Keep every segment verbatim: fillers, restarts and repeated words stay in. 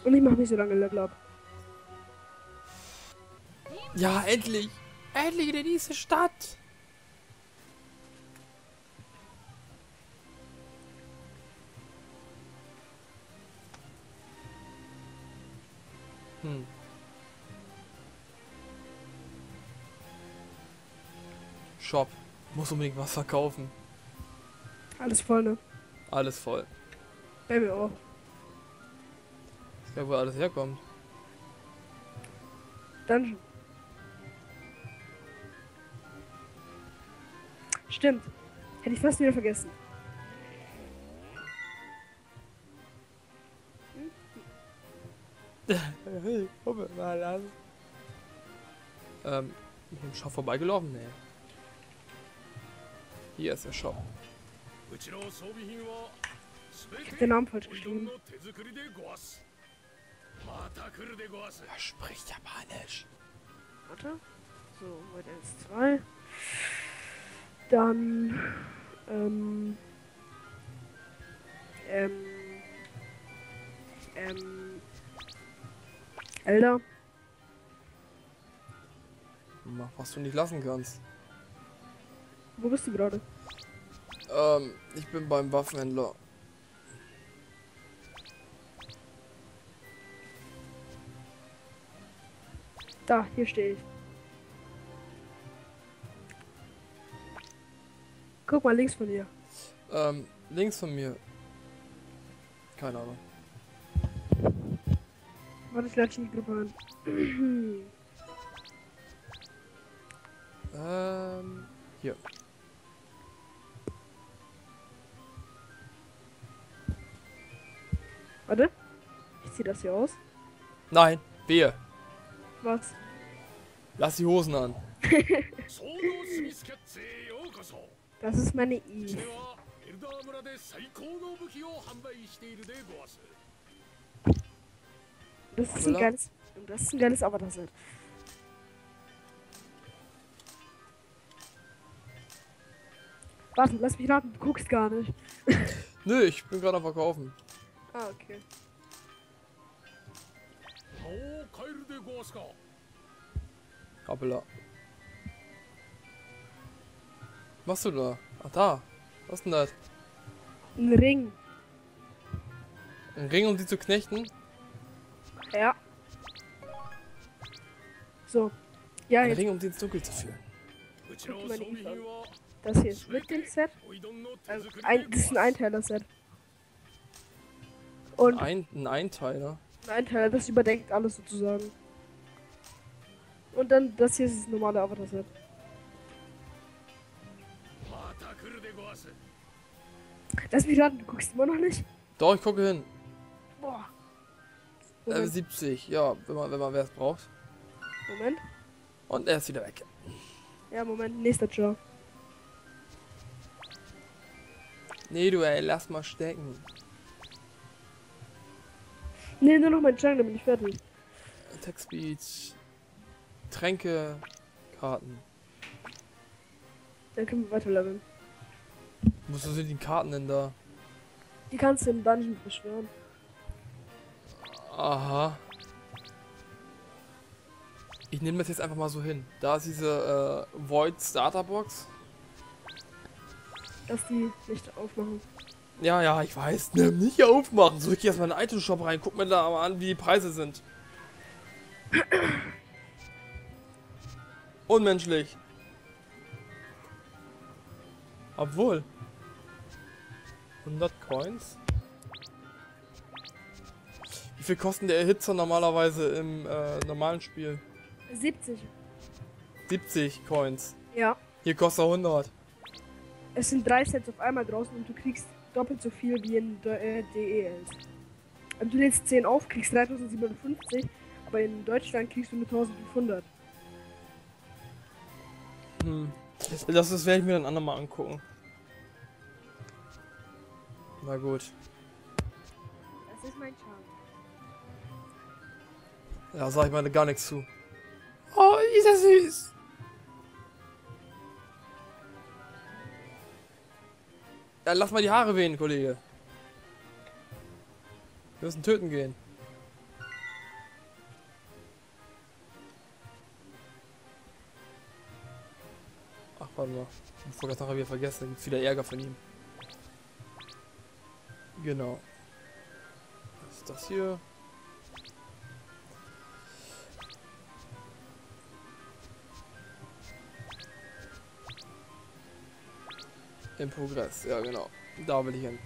Und ich mache nicht so lange Level up. Ja, endlich! Endlich in die nächste Stadt! Hm. Shop. Muss unbedingt was verkaufen. Alles voll, ne? Alles voll. Bei mir auch. Ich weiß, wo alles herkommt. Dungeon. Stimmt. Hätte ich fast wieder vergessen. Hey, komm mal an. Ähm, ich bin im Shop vorbeigelaufen? Nee. Hier ist der Shop. Ich hab den Namen falsch geschrieben. Er spricht Japanisch. Warte. So, weiter ist zwei. Dann, ähm, ähm, ähm, Elder. Mach, was du nicht lassen kannst. Wo bist du gerade? Ähm, ich bin beim Waffenhändler. Da, hier stehe ich. Guck mal links von dir. Ähm, links von mir. Keine Ahnung. Warte, ich lade die Gruppe an. Ähm, hier. Warte. Ich zieh das hier aus. Nein, wehe. Was? Lass die Hosen an. Das ist meine I. Das ist ein Hoppala. geiles, das ist ein geiles Avatar-Set. Warte, lass mich raten, du guckst gar nicht. Nö, ich bin gerade am Verkaufen. Ah, okay. Hoppala. Was machst du da? Ach da. Was ist denn das? Ein Ring. Ein Ring, um sie zu knechten? Ja. So. Ja, Ein jetzt Ring, um sie ins Dunkel zu führen. guck dir meine Info an. Das hier ist mit dem Set. Also ein, das ist ein Einteiler-Set. Und Ein, ein Einteiler. ein Einteiler, das überdenkt alles sozusagen. Und dann, das hier ist das normale Avatar-Set. Lass mich raten, du guckst immer noch nicht? Doch, ich gucke hin. Boah. Level Moment, siebzig. Ja, wenn man, wenn man wer es braucht. Moment. Und er ist wieder weg. Ja, Moment, nächster Job. Nee, du, ey, lass mal stecken. Nee, nur noch mein Chunk, dann bin ich fertig. Attack Speed. Tränke. Karten. Dann können wir weiter leveln. Wo sind die Karten denn da? Die kannst du im Dungeon beschwören. Aha. Ich nehme das jetzt einfach mal so hin. Da ist diese äh, Void Starter Box. Dass die nicht aufmachen. Ja, ja, ich weiß. Ne, nicht aufmachen. So, ich gehe erstmal in den Item Shop rein. Guck mir da mal an, wie die Preise sind. Unmenschlich. Obwohl. hundert Coins. Wie viel kosten der Erhitzer normalerweise im äh, normalen Spiel? siebzig. siebzig Coins. Ja. Hier kostet er hundert. Es sind drei Sets auf einmal draußen und du kriegst doppelt so viel wie in äh, D E Ls. Also du lädst zehn auf, kriegst dreitausendsiebenhundertfünfzig, aber in Deutschland kriegst du nur eintausendfünfhundert. Hm. Das, das werde ich mir dann andermal angucken. Na gut. Das ist mein Charme. Ja, sag ich mal gar nichts zu. Oh, ist er süß. Ja, lass mal die Haare wehen, Kollege. Wir müssen töten gehen. Warte mal. Bevor ich das nachher wieder vergesse, dann gibt es wieder Ärger von ihm. Genau. Was ist das hier? Im Progress, ja genau. Da will ich hin.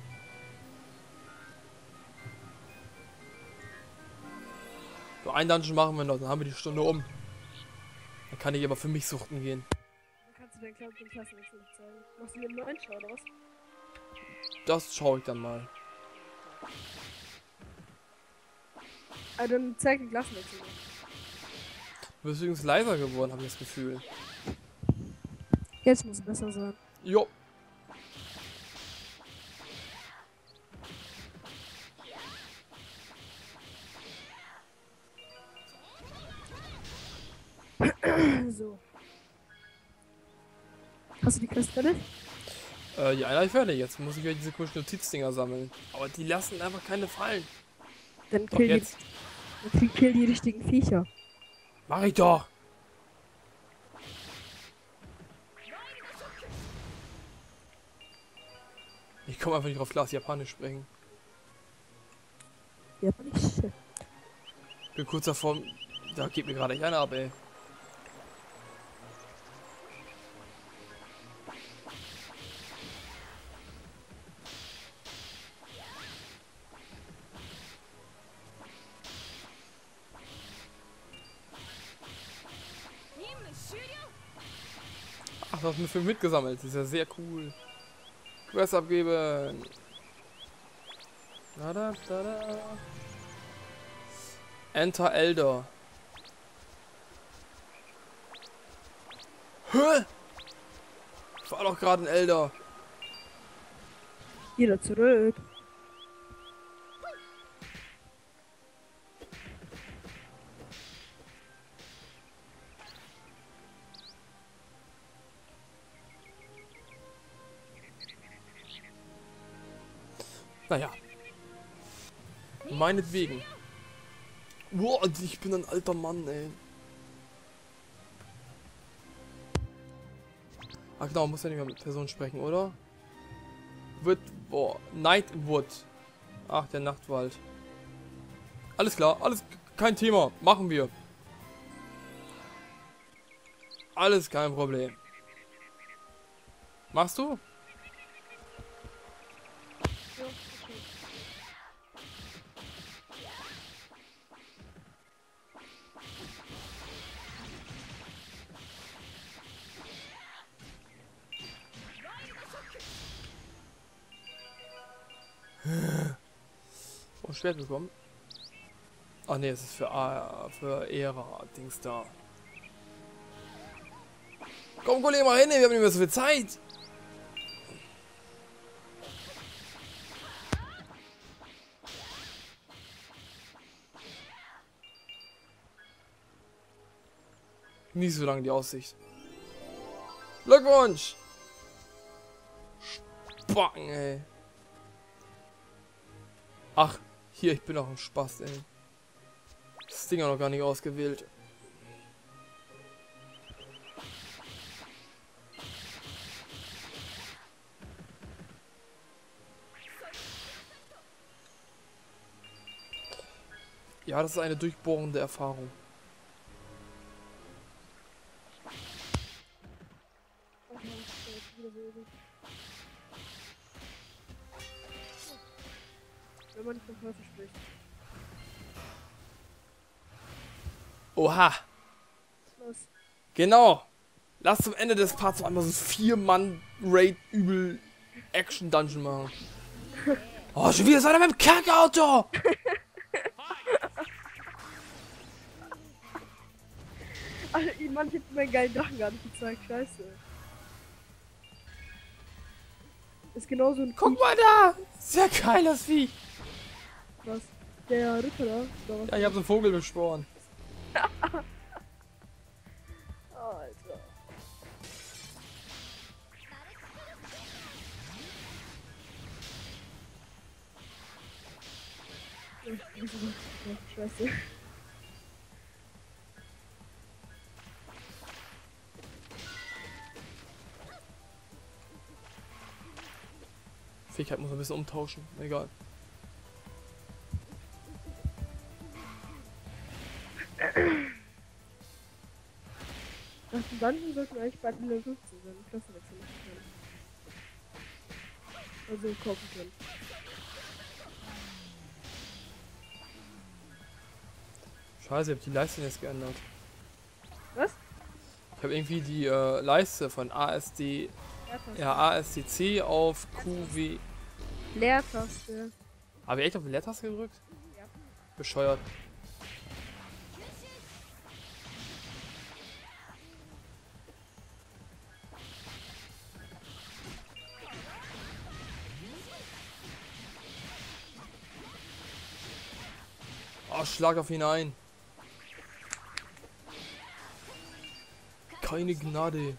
So, ein Dungeon machen wir noch, dann haben wir die Stunde um. Dann kann ich aber für mich suchten gehen. Dann kannst du den Klassen den Klassenwechsel nicht zeigen. Machst du mir nur einschauen, oder was? Das schaue ich dann mal. Ah, dann zeig den Klassenwechsel. Du bist übrigens leiser geworden, habe ich das Gefühl. Jetzt muss es besser sein. Jo. So. Hast du die Quest fertig? Äh, die Einheit fertig. Jetzt muss ich wieder diese komischen Notizdinger sammeln. Aber die lassen einfach keine fallen. Dann Doch kill die, jetzt. dann kill die richtigen Viecher. Mach ich doch. Ich komme einfach nicht auf Glas Japanisch sprechen. Ja, aber nicht. Bin kurz davor. Da geht mir gerade nicht einer ab, ey. Ach, du hast mir viel mitgesammelt. Das ist ja sehr cool. Quest abgeben. Da, da, da, da. Enter Elder. Hä? Ich war doch gerade ein Elder. Wieder zurück. Naja. Meinetwegen. Boah, ich bin ein alter Mann, ey. Ach genau, muss ja nicht mehr mit Person sprechen, oder? Wird, boah, Nightwood. Ach, der Nachtwald. Alles klar, alles kein Thema. Machen wir. Alles kein Problem. Machst du? Ja, okay. Oh, Schwert bekommen. Ach nee, es ist für A, für Ära, Dings da. Komm, Kollege, mal hin, wir haben nicht mehr so viel Zeit. Nicht so lange die Aussicht. Glückwunsch! Spacken, ey. Ach, hier, ich bin auch ein Spaß, ey. Das Ding auch noch gar nicht ausgewählt. Ja, das ist eine durchbohrende Erfahrung. Okay, jetzt wieder so übel. Wenn man nicht vom Teufel spricht. Oha! Was? Genau! Lass zum Ende des Parts so einmal so vier Mann Raid übel Action Dungeon machen. Oh, schon wieder so einer mit dem Kackauto! Alter, ich- Mann, ich hab meinen geilen Drachen gar nicht gezeigt. Scheiße. Ist genauso ein Guck mal da! Sehr geiles Vieh! Was? Der Ritter da? Oder was? Ja, ich hab so einen Vogel beschworen. Alter. Ja, Scheiße. Fähigkeit muss man ein bisschen umtauschen. Egal. Nach dem Dungeon sollten wir eigentlich bald Level fünfzehn sein. Klassenwechsel machen können. Also kaufen können. Scheiße, ich hab die Leiste jetzt geändert. Was? Ich habe irgendwie die äh, Leiste von A S D, ja, A S D C auf Q W. Leertaste. Habe ich echt auf die Leertaste gedrückt? Ja. Bescheuert. Oh, schlag auf ihn ein. Keine Gnade.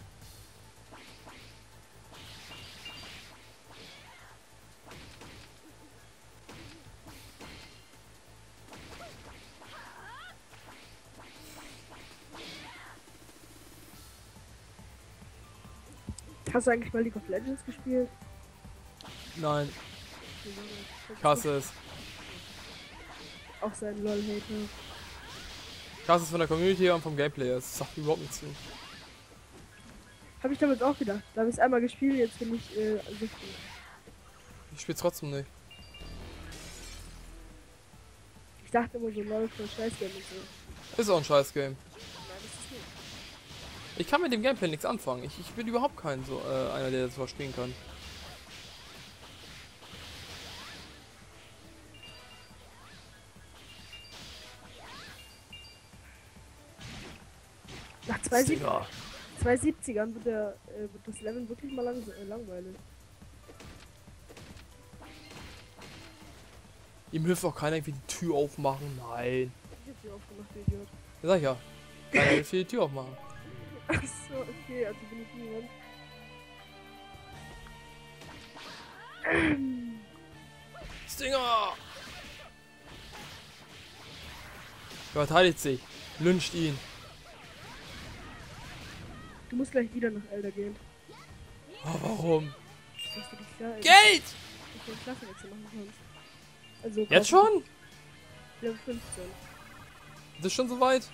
Hast du eigentlich mal League of Legends gespielt? Nein, ich hasse es. Auch sein LOL-Hater. Ich hasse es von der Community und vom Gameplay. Es sagt überhaupt nichts zu. Habe ich damals auch gedacht. Da habe ich es einmal gespielt, jetzt bin ich äh, süchtig. Ich spiele trotzdem nicht. Ich dachte immer so LOL für Scheißgame und so. Ist auch ein scheiß Game. Nein, das ist nicht. Ich kann mit dem Gameplay nichts anfangen. Ich, ich bin überhaupt kein so äh, einer, der das spielen kann. Nach zwei Digga. siebzigern wird, der, äh, wird das Level wirklich mal lang äh, langweilig. Ihm hilft auch keiner irgendwie die Tür aufmachen. Nein. Ich hab die aufgemacht, du Idiot. Ja, sag ich ja. Keiner hilft die Tür aufmachen. Achso, okay, also bin ich niemand. Stinger! Verteidigt sich. Lyncht ihn. Du musst gleich wieder nach Elder gehen. Oh, warum? Dass du dich klar, Geld! dass du einen Klassenwechsel machen kannst. Also Jetzt schon? Level fünfzehn. Das ist schon soweit?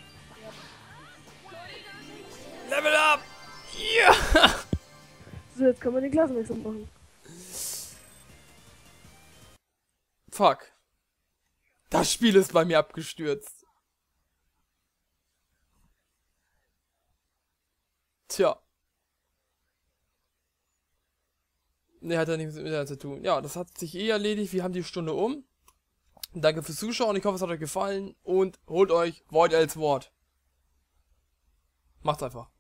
Ja. Level up! Ja! So, jetzt kann man den Klassenwechsel machen. Fuck. Das Spiel ist bei mir abgestürzt. Tja. Ne, hat ja nichts mit Internet zu tun. Ja, das hat sich eh erledigt. Wir haben die Stunde um. Danke fürs Zuschauen. Ich hoffe, es hat euch gefallen. Und holt euch Void als Wort. Macht's einfach.